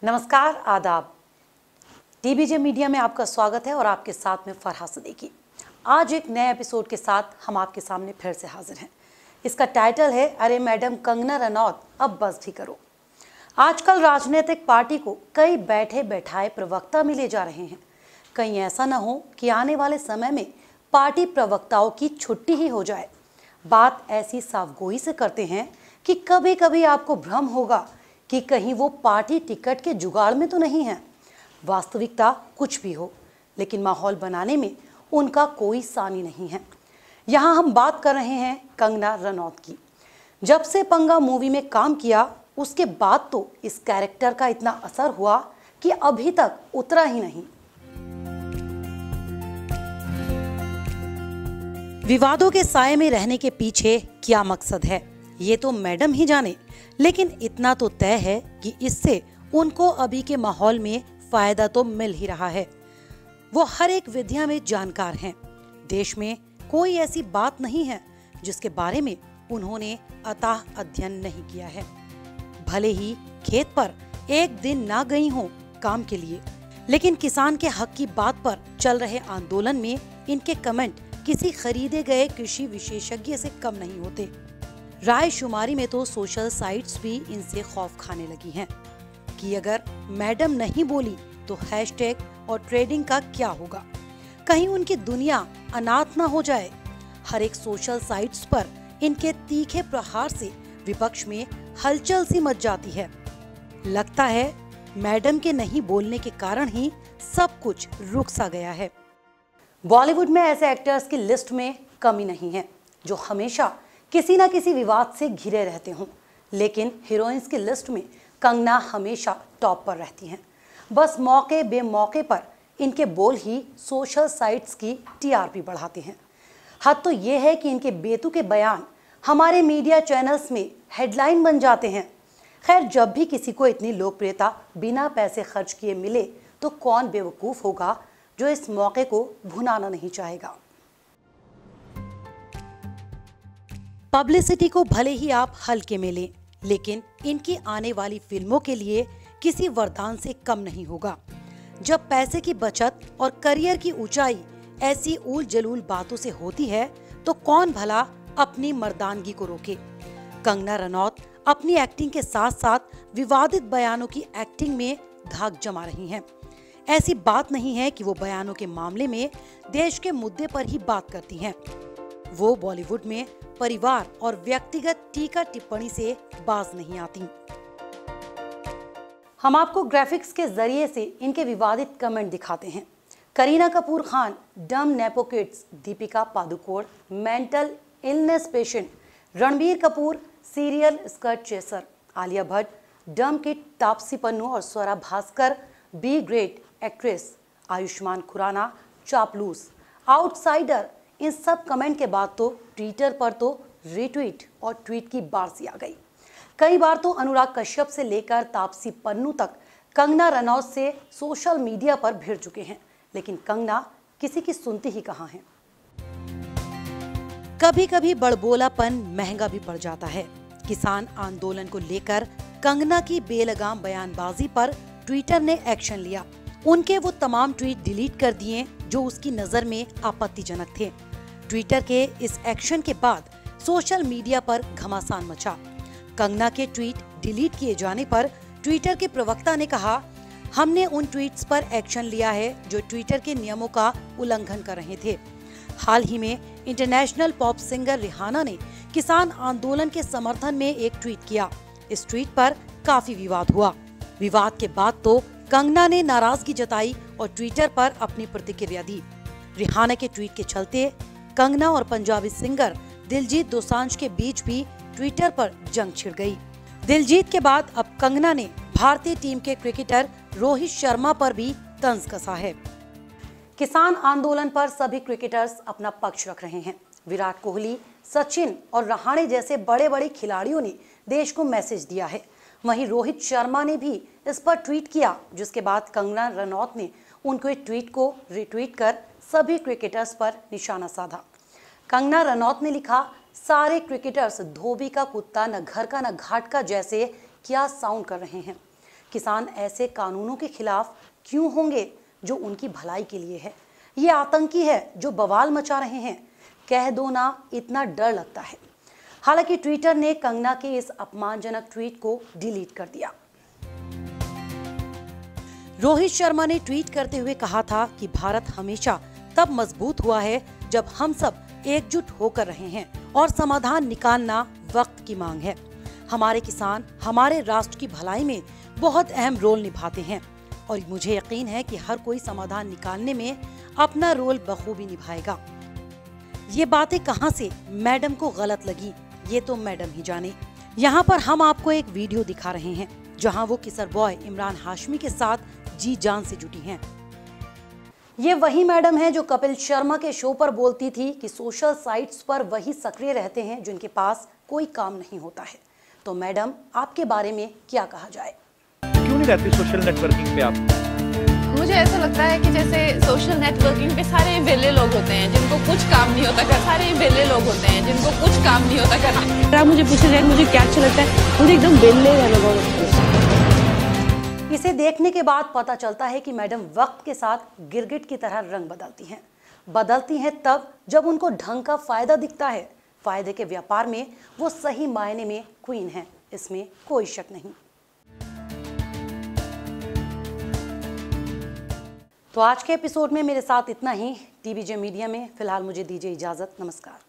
नमस्कार, आदाब। टीबीजे मीडिया में आपका स्वागत है और आपके साथ में फरहा सिद्दीकी। आज एक नए एपिसोड के साथ हम आपके सामने फिर से हाजिर हैं। इसका टाइटल है अरे मैडम कंगना रनौत अब बस भी करो। आजकल राजनीतिक पार्टी को कई बैठे बैठाए प्रवक्ता मिले जा रहे हैं। कहीं ऐसा न हो कि आने वाले समय में पार्टी प्रवक्ताओं की छुट्टी ही हो जाए। बात ऐसी साफगोई से करते हैं कि कभी कभी आपको भ्रम होगा कि कहीं वो पार्टी टिकट के जुगाड़ में तो नहीं है। वास्तविकता कुछ भी हो, लेकिन माहौल बनाने में उनका कोई सानी नहीं है। यहाँ हम बात कर रहे हैं कंगना रनौत की। जब से पंगा मूवी में काम किया उसके बाद तो इस कैरेक्टर का इतना असर हुआ कि अभी तक उतरा ही नहीं। विवादों के साए में रहने के पीछे क्या मकसद है ये तो मैडम ही जाने, लेकिन इतना तो तय है कि इससे उनको अभी के माहौल में फायदा तो मिल ही रहा है। वो हर एक विद्या में जानकार हैं। देश में कोई ऐसी बात नहीं है जिसके बारे में उन्होंने अथाह अध्ययन नहीं किया है। भले ही खेत पर एक दिन ना गई हो काम के लिए, लेकिन किसान के हक की बात पर चल रहे आंदोलन में इनके कमेंट किसी खरीदे गए कृषि विशेषज्ञ से कम नहीं होते। राय शुमारी में तो सोशल साइट्स भी इनसे खौफ खाने लगी हैं कि अगर मैडम नहीं बोली तो हैशटैग और ट्रेडिंग का क्या होगा, कहीं उनकी दुनिया अनाथ ना हो जाए। हर एक सोशल साइट्स पर इनके तीखे प्रहार से विपक्ष में हलचल सी मच जाती है। लगता है मैडम के नहीं बोलने के कारण ही सब कुछ रुक सा गया है। बॉलीवुड में ऐसे एक्टर्स की लिस्ट में कमी नहीं है जो हमेशा किसी न किसी विवाद से घिरे रहते हों, लेकिन हीरोइंस की लिस्ट में कंगना हमेशा टॉप पर रहती हैं। बस मौके बेमौके पर इनके बोल ही सोशल साइट्स की टीआरपी बढ़ाते हैं। हद तो ये है कि इनके बेतुके बयान हमारे मीडिया चैनल्स में हेडलाइन बन जाते हैं। खैर, जब भी किसी को इतनी लोकप्रियता बिना पैसे खर्च किए मिले तो कौन बेवकूफ़ होगा जो इस मौके को भुनाना नहीं चाहेगा। पब्लिसिटी को भले ही आप हल्के में लें, लेकिन इनकी आने वाली फिल्मों के लिए किसी वरदान से कम नहीं होगा। जब पैसे की बचत और करियर की ऊंचाई ऐसी ऊल जलूल बातों से होती है तो कौन भला अपनी मर्दानगी को रोके। कंगना रनौत अपनी एक्टिंग के साथ साथ विवादित बयानों की एक्टिंग में धाक जमा रही हैं। ऐसी बात नहीं है कि वो बयानों के मामले में देश के मुद्दे पर ही बात करती हैं। वो बॉलीवुड में परिवार और व्यक्तिगत टीका टिप्पणी से बाज नहीं आती। हम आपको ग्राफिक्स के जरिए से इनके विवादित कमेंट दिखाते हैं। Kareena Kapoor Khan dumb nepo kids, Deepika Padukone mental illness patient, Ranbir Kapoor serial skirt chaser, Alia Bhatt dumb kid, Taapsee Pannu और Swara Bhasker B grade actress, Ayushmann Khurrana चापलूस, आउटसाइडर। इन सब कमेंट के बाद तो ट्विटर पर तो रीट्वीट और ट्वीट की बारिश आ गई। कई बार तो अनुराग कश्यप से लेकर तापसी पन्नू तक कंगना रनौत से सोशल मीडिया पर भिड़ चुके हैं, लेकिन कंगना किसी की सुनती ही कहां है। कभी कभी बड़बोलापन महंगा भी पड़ जाता है। किसान आंदोलन को लेकर कंगना की बेलगाम बयानबाजी पर ट्विटर ने एक्शन लिया। उनके वो तमाम ट्वीट डिलीट कर दिए जो उसकी नजर में आपत्तिजनक थे। ट्विटर के इस एक्शन के बाद सोशल मीडिया पर घमासान मचा। कंगना के ट्वीट डिलीट किए जाने पर ट्विटर के प्रवक्ता ने कहा, हमने उन ट्वीट्स पर एक्शन लिया है जो ट्विटर के नियमों का उल्लंघन कर रहे थे। हाल ही में इंटरनेशनल पॉप सिंगर रिहाना ने किसान आंदोलन के समर्थन में एक ट्वीट किया। इस ट्वीट पर काफी विवाद हुआ। विवाद के बाद तो कंगना ने नाराजगी जताई और ट्विटर पर अपनी प्रतिक्रिया दी। रिहाना के ट्वीट के चलते कंगना और पंजाबी सिंगर दिलजीत दोसांझ के बीच भी ट्विटर पर जंग छिड़ गई। दिलजीत के बाद अब कंगना ने भारतीय टीम के क्रिकेटर रोहित शर्मा पर भी तंज कसा है। किसान आंदोलन पर सभी क्रिकेटर्स अपना पक्ष रख रहे हैं। विराट कोहली, सचिन और रहाणे जैसे बड़े बड़े खिलाड़ियों ने देश को मैसेज दिया है। वहीं रोहित शर्मा ने भी इस पर ट्वीट किया, जिसके बाद कंगना रनौत ने उनके ट्वीट को रिट्वीट कर सभी क्रिकेटर्स पर निशाना साधा। कंगना रनौत ने लिखा, सारे क्रिकेटर्स धोबी का कुत्ता न घर का न घाट का जैसे क्या साउंड कर रहे हैं। किसान ऐसे कानूनों के खिलाफ क्यों होंगे जो उनकी भलाई के लिए है? ये आतंकी है जो बवाल मचा रहे हैं। कह दो ना, इतना डर लगता है। हालांकि ट्विटर ने कंगना के इस अपमानजनक ट्वीट को डिलीट कर दिया। रोहित शर्मा ने ट्वीट करते हुए कहा था कि भारत हमेशा तब मजबूत हुआ है जब हम सब एकजुट होकर रहे हैं और समाधान निकालना वक्त की मांग है। हमारे किसान हमारे राष्ट्र की भलाई में बहुत अहम रोल निभाते हैं और मुझे यकीन है कि हर कोई समाधान निकालने में अपना रोल बखूबी निभाएगा। ये बातें कहां से मैडम को गलत लगी, ये तो मैडम ही जाने। यहाँ पर हम आपको एक वीडियो दिखा रहे हैं जहां वो किसर बॉय इमरान हाशमी के साथ जी जान से जुटी हैं। ये वही मैडम है जो कपिल शर्मा के शो पर बोलती थी कि सोशल साइट्स पर वही सक्रिय रहते हैं जिनके पास कोई काम नहीं होता है। तो मैडम, आपके बारे में क्या कहा जाए? क्यों नहीं रहती सोशल नेटवर्किंग पे आप? मुझे ऐसा लगता है कि जैसे सोशल नेटवर्किंग पे सारे वेले लोग होते हैं जिनको कुछ काम नहीं होता कर, सारे वेले लोग होते हैं जिनको कुछ काम नहीं होता करना। मुझे पूछा जाए मुझे क्या अच्छा लगता है, मुझे एकदम वेले रहना बहुत अच्छा लगता है। इसे देखने के बाद पता चलता है कि मैडम वक्त के साथ गिरगिट की तरह रंग बदलती हैं तब जब उनको ढंग का फायदा दिखता है। फायदे के व्यापार में वो सही मायने में क्वीन है, इसमें कोई शक नहीं। तो आज के एपिसोड में मेरे साथ इतना ही। टीवीजे मीडिया में फिलहाल मुझे दीजिए इजाजत। नमस्कार।